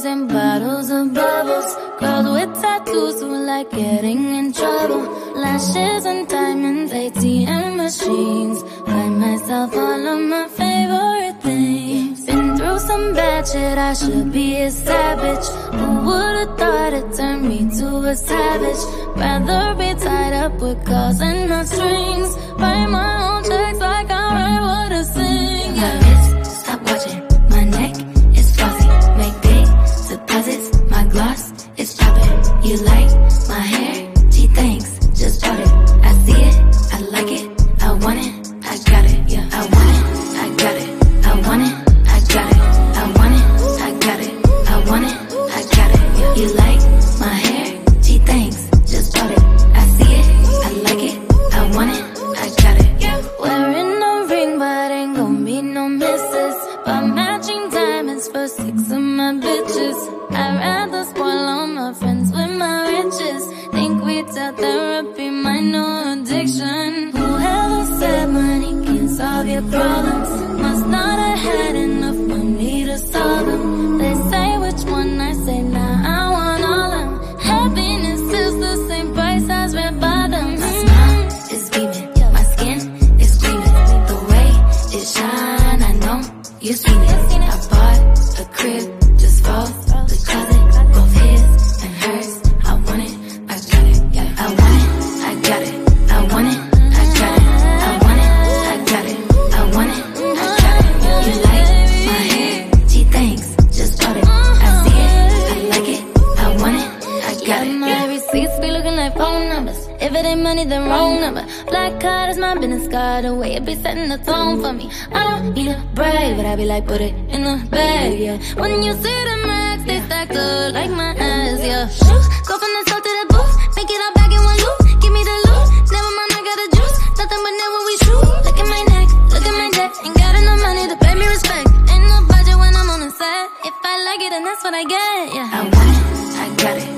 parties and bottles of bubbles. Girls with tattoos who like getting in trouble. Lashes and diamonds, ATM machines. Buy myself all of my favorite things. Been through some bad shit, I should be a savage. Who would've thought it turned me to a savage? Rather be tied up with calls and not strings. Write my own checks like I write what I sing. My wrist, stop watching. My neck is flossy. Make big deposits. My gloss is chopping. You like my hair? Gee, thanks. Just bought it. I see it. I like it. I want it. I got it. Yeah, I want it. I got it. I want it. I got it. I want it. I got it. I want it. I got it. Yeah. You like my hair? Gee, thanks. Just bought it. I see it. I like it. I want it. I got it. Yeah. Wearing no ring, but ain't gon' be no misses. But matching diamonds for 6 of my bitches. I'd rather spoil all my friends with my riches. Think we tell therapy my no addiction. Whoever said money can solve your problems must not have had enough money to solve them. They say which one, I say nah, I want all of them. Happiness is the same price as red bottoms. My smile is beaming, my skin is gleaming. The way it shine, I know you seen it. I bought a crib just for the closet, both his and hers. I want it, I got it. Yeah, I want it, I got it. I want it, I got it. I want it, I got it. I want it, I got it. You like my hair? Gee, thanks. Just bought it. I see it, I like it. I want it, I got it. My receipts be looking like phone numbers. If it ain't money, then wrong number. Black card is my business card. The way it be setting the tone for me. I don't need a brag, but I be like, put it in the bag, yeah. When you see the max, they stacked up like my ass, yeah. Shoot, go from the top to the booth, make it all back in one loop. Give me the loot, never mind, I got the juice. Nothing but never we shoot. Look at my neck, look at my debt. Ain't got enough money to pay me respect. Ain't no budget when I'm on the set. If I like it, then that's what I get, yeah. I want it, I got it.